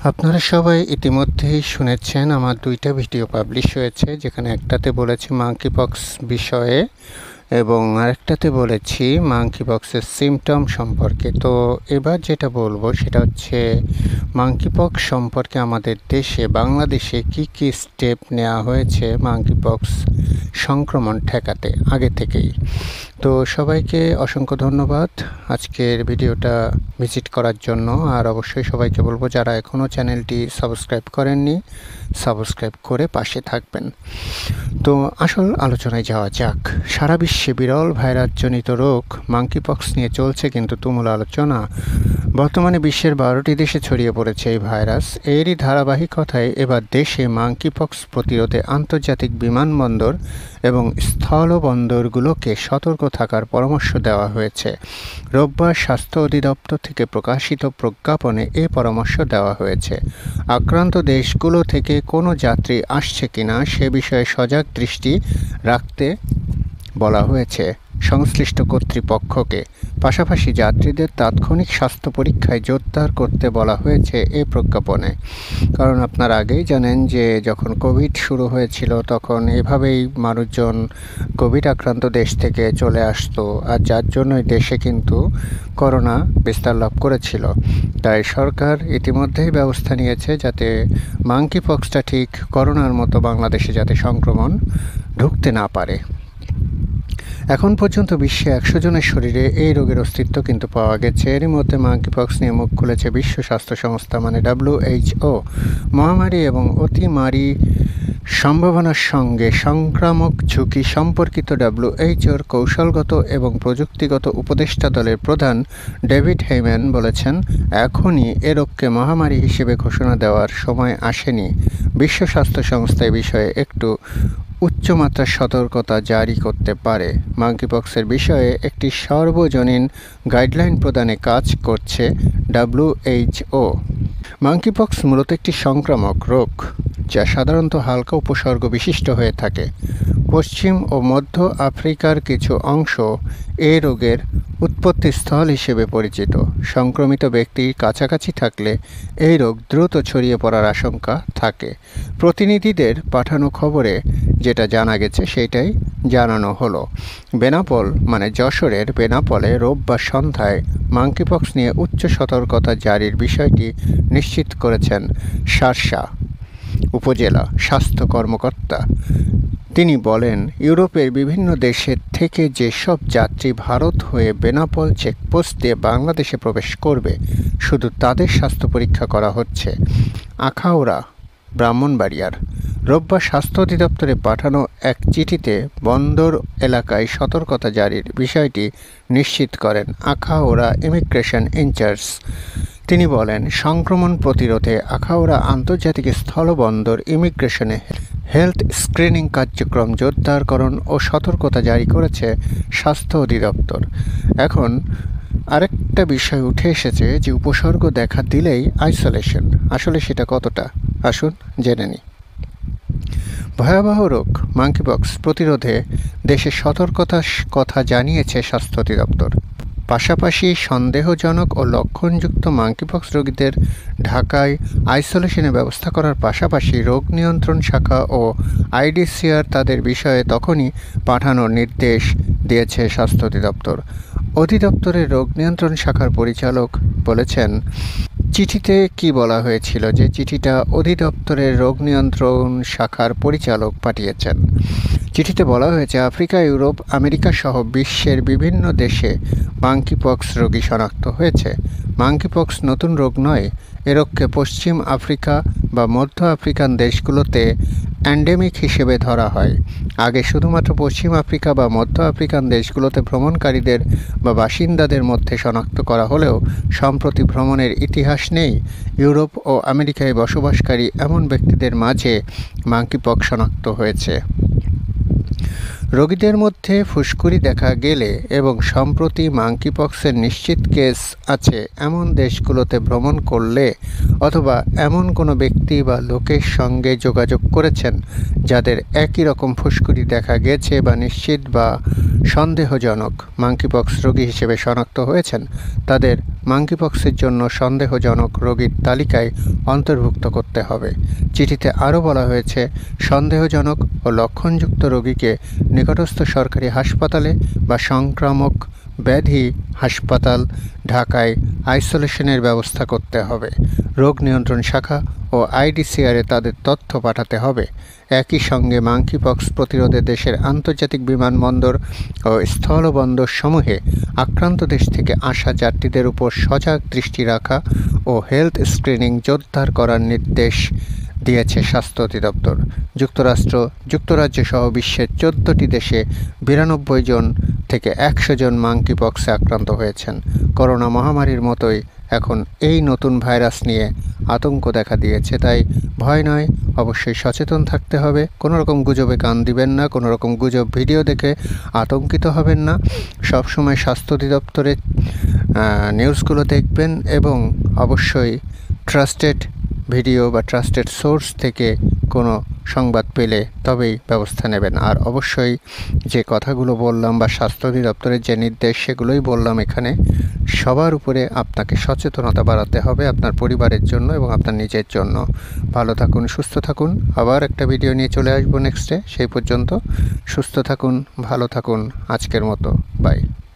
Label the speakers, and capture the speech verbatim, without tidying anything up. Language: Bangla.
Speaker 1: আপনারা সবাই ইতিমধ্যেই শুনেছেন আমার দুইটা ভিডিও পাবলিশ হয়েছে, যেখানে একটাতে বলেছি মাঙ্কিপক্স বিষয়ে এবং আরেকটাতে বলেছি মাঙ্কিপক্সের সিমটম সম্পর্কে। তো এবার যেটা বলবো সেটা হচ্ছে মাঙ্কিপক্স সম্পর্কে আমাদের দেশে বাংলাদেশে কি কি স্টেপ নেওয়া হয়েছে মাঙ্কিপক্স সংক্রমণ ঠেকাতে আগে থেকেই। তো সবাইকে অসংখ্য ধন্যবাদ আজকের ভিডিওটা ভিজিট করার জন্য। আর অবশ্যই সবাইকে বলবো যারা এখনও চ্যানেলটি সাবস্ক্রাইব করেননি সাবস্ক্রাইব করে পাশে থাকবেন। তো আসল আলোচনায় যাওয়া যাক। সারা বিশ্বে বিরল ভাইরাসজনিত রোগ মাঙ্কিপক্স নিয়ে চলছে কিন্তু তুমুল আলোচনা। বর্তমানে বিশ্বের বারোটি দেশে ছড়িয়ে পড়েছে এই ভাইরাস। এরই ধারাবাহিকতায় এবার দেশে মাঙ্কিপক্স প্রতিরোধে আন্তর্জাতিক বিমানবন্দর এবং স্থলবন্দরগুলোকে সতর্ক থাকার পরামর্শ দেওয়া হয়েছে। রোববার স্বাস্থ্য অধিদপ্তর থেকে প্রকাশিত প্রজ্ঞাপনে এ পরামর্শ দেওয়া হয়েছে। আক্রান্ত দেশগুলো থেকে কোনো যাত্রী আসছে কিনা সে বিষয়ে সজাগ দৃষ্টি রাখতে বলা হয়েছে সংশ্লিষ্ট কর্তৃপক্ষকে। পাশাপাশি যাত্রীদের তাৎক্ষণিক স্বাস্থ্য পরীক্ষায় জোরদার করতে বলা হয়েছে এ প্রজ্ঞাপনে। কারণ আপনারা আগেই জানেন যে যখন কোভিড শুরু হয়েছিল তখন এভাবেই মানুষজন কোভিড আক্রান্ত দেশ থেকে চলে আসতো, আর যার জন্যই দেশে কিন্তু করোনা বিস্তার লাভ করেছিল। তাই সরকার ইতিমধ্যেই ব্যবস্থা নিয়েছে যাতে মাঙ্কিপক্সটা ঠিক করোনার মতো বাংলাদেশে যাতে সংক্রমণ ঢুকতে না পারে। এখন পর্যন্ত বিশ্বে একশো জনের শরীরে এই রোগের অস্তিত্ব কিন্তু পাওয়া গেছে। এরই মধ্যে মাঙ্কিপক্স নিয়ে মুখ খুলেছে বিশ্ব স্বাস্থ্য সংস্থা মানে ডাব্লিউএইচও। মহামারী এবং অতিমারী সম্ভাবনার সঙ্গে সংক্রামক ঝুঁকি সম্পর্কিত ডাব্লিউএইচওর কৌশলগত এবং প্রযুক্তিগত উপদেষ্টা দলের প্রধান ডেভিড হেইম্যান বলেছেন, এখনই এ রোগকে মহামারী হিসেবে ঘোষণা দেওয়ার সময় আসেনি। বিশ্ব স্বাস্থ্য সংস্থা এ বিষয়ে একটু উচ্চমাত্রার সতর্কতা জারি করতে পারে। মাঙ্কিপক্সের বিষয়ে একটি সর্বজনীন গাইডলাইন প্রদানে কাজ করছে ডাব্লিউএইচও। মাঙ্কিপক্স মূলত একটি সংক্রামক রোগ যা সাধারণত হালকা উপসর্গ বিশিষ্ট হয়ে থাকে। পশ্চিম ও মধ্য আফ্রিকার কিছু অংশ এ রোগের উৎপত্তিস্থল হিসেবে পরিচিত। সংক্রমিত ব্যক্তির কাছাকাছি থাকলে এই রোগ দ্রুত ছড়িয়ে পড়ার আশঙ্কা থাকে। প্রতিনিধিদের পাঠানো খবরে যেটা জানা গেছে সেটাই জানানো হলো। বেনাপোল মানে যশোরের বেনাপোলে রোববার সন্ধ্যায় মাঙ্কিপক্স নিয়ে উচ্চ সতর্কতা জারির বিষয়টি নিশ্চিত করেছেন শার্শা উপজেলা স্বাস্থ্য কর্মকর্তা। তিনি বলেন, ইউরোপের বিভিন্ন দেশের থেকে যেসব যাত্রী ভারত হয়ে বেনাপোল চেকপোস্ট দিয়ে বাংলাদেশে প্রবেশ করবে শুধু তাদের স্বাস্থ্য পরীক্ষা করা হচ্ছে। আখাউড়া ব্রাহ্মণবাড়িয়ার রোববার স্বাস্থ্য অধিদপ্তরে পাঠানো এক চিঠিতে বন্দর এলাকায় সতর্কতা জারির বিষয়টি নিশ্চিত করেন আখাউড়া ইমিগ্রেশন ইনচার্জ। তিনি বলেন, সংক্রমণ প্রতিরোধে আখাউড়া আন্তর্জাতিক স্থলবন্দর ইমিগ্রেশনে হেলথ স্ক্রিনিং কার্যক্রম জোরদারকরণ ও সতর্কতা জারি করেছে স্বাস্থ্য অধিদপ্তর। এখন আরেকটা বিষয় উঠে এসেছে যে উপসর্গ দেখা দিলেই আইসোলেশন। আসলে সেটা কতটা, আসুন জেনে নিই। ভয়াবহ রোগ মাঙ্কিপক্স প্রতিরোধে দেশে সতর্কতার কথা জানিয়েছে স্বাস্থ্য অধিদপ্তর। পাশাপাশি সন্দেহজনক ও লক্ষণযুক্ত মাঙ্কিপক্স রোগীদের ঢাকায় আইসোলেশনের ব্যবস্থা করার পাশাপাশি রোগ নিয়ন্ত্রণ শাখা ও আইডিসিআর তাদের বিষয়ে তখনই পাঠানোর নির্দেশ দিয়েছে স্বাস্থ্য অধিদপ্তর। অধিদপ্তরের রোগ নিয়ন্ত্রণ শাখার পরিচালক বলেছেন, চিঠিতে কি বলা হয়েছিল যে চিঠিটা অধিদপ্তরের রোগ নিয়ন্ত্রণ শাখার পরিচালক পাঠিয়েছেন। চিঠিতে বলা হয়েছে, আফ্রিকা, ইউরোপ, আমেরিকা সহ বিশ্বের বিভিন্ন দেশে মাঙ্কিপক্স রোগী শনাক্ত হয়েছে। মাঙ্কিপক্স নতুন রোগ নয়। এ রোগকে পশ্চিম আফ্রিকা বা মধ্য আফ্রিকান দেশগুলোতে অ্যান্ডেমিক হিসেবে ধরা হয়। আগে শুধুমাত্র পশ্চিম আফ্রিকা বা মধ্য আফ্রিকান দেশগুলোতে ভ্রমণকারীদের বা বাসিন্দাদের মধ্যে শনাক্ত করা হলেও সম্প্রতি ভ্রমণের ইতিহাস নেই ইউরোপ ও আমেরিকায় বসবাসকারী এমন ব্যক্তিদের মাঝে মাঙ্কিপক্স শনাক্ত হয়েছে। রোগীদের মধ্যে ফুসকুড়ি দেখা গেলে এবং সম্প্রতি মাঙ্কিপক্সের নিশ্চিত কেস আছে এমন দেশগুলোতে ভ্রমণ করলে অথবা এমন কোনো ব্যক্তি বা লোকের সঙ্গে যোগাযোগ করেছেন যাদের একই রকম ফুসকুড়ি দেখা গেছে বা নিশ্চিত বা সন্দেহজনক মাঙ্কিপক্স রোগী হিসেবে শনাক্ত হয়েছেন, তাদের মাঙ্কিপক্সের জন্য সন্দেহজনক রোগীর তালিকায় অন্তর্ভুক্ত করতে হবে। চিঠিতে আরও বলা হয়েছে, সন্দেহজনক ও লক্ষণযুক্ত রোগীকে নিকটস্থ সরকারি হাসপাতালে বা সংক্রামক ব্যাধি হাসপাতাল ঢাকায় আইসোলেশনের ব্যবস্থা করতে হবে। রোগ নিয়ন্ত্রণ শাখা ও আইডিসিআরে তাদের তথ্য পাঠাতে হবে। একই সঙ্গে মাঙ্কিপক্স প্রতিরোধে দেশের আন্তর্জাতিক বিমানবন্দর ও স্থলবন্দর সমূহে আক্রান্ত দেশ থেকে আসা যাত্রীদের উপর সজাগ দৃষ্টি রাখা ও হেলথ স্ক্রিনিং জোরদার করার নির্দেশ দিয়েছে স্বাস্থ্য অধিদপ্তর। যুক্তরাষ্ট্র যুক্তরাজ্য সহ বিশ্বের চোদ্দটি দেশে বিরানব্বই জন থেকে একশো জন মাঙ্কিপক্সে আক্রান্ত হয়েছেন। করোনা মহামারীর মতোই এখন এই নতুন ভাইরাস নিয়ে আতঙ্ক দেখা দিয়েছে, তাই ভয় নয়, অবশ্যই সচেতন থাকতে হবে। কোনো রকম গুজবে কান দিবেন না, কোনো রকম গুজব ভিডিও দেখে আতঙ্কিত হবেন না। সবসময় স্বাস্থ্য অধিদপ্তরের নিউজগুলো দেখবেন এবং অবশ্যই ট্রাস্টেড ভিডিও বা ট্রাস্টেড সোর্স থেকে কোনো সংবাদ পেলে তবেই ব্যবস্থা নেবেন। আর অবশ্যই যে কথাগুলো বললাম বা স্বাস্থ্য অধিদপ্তরের যে নির্দেশ সেগুলোই বললাম এখানে, সবার উপরে আপনাকে সচেতনতা বাড়াতে হবে আপনার পরিবারের জন্য এবং আপনার নিজের জন্য। ভালো থাকুন, সুস্থ থাকুন। আবার একটা ভিডিও নিয়ে চলে আসবো নেক্সটে। সেই পর্যন্ত সুস্থ থাকুন, ভালো থাকুন। আজকের মতো বাই।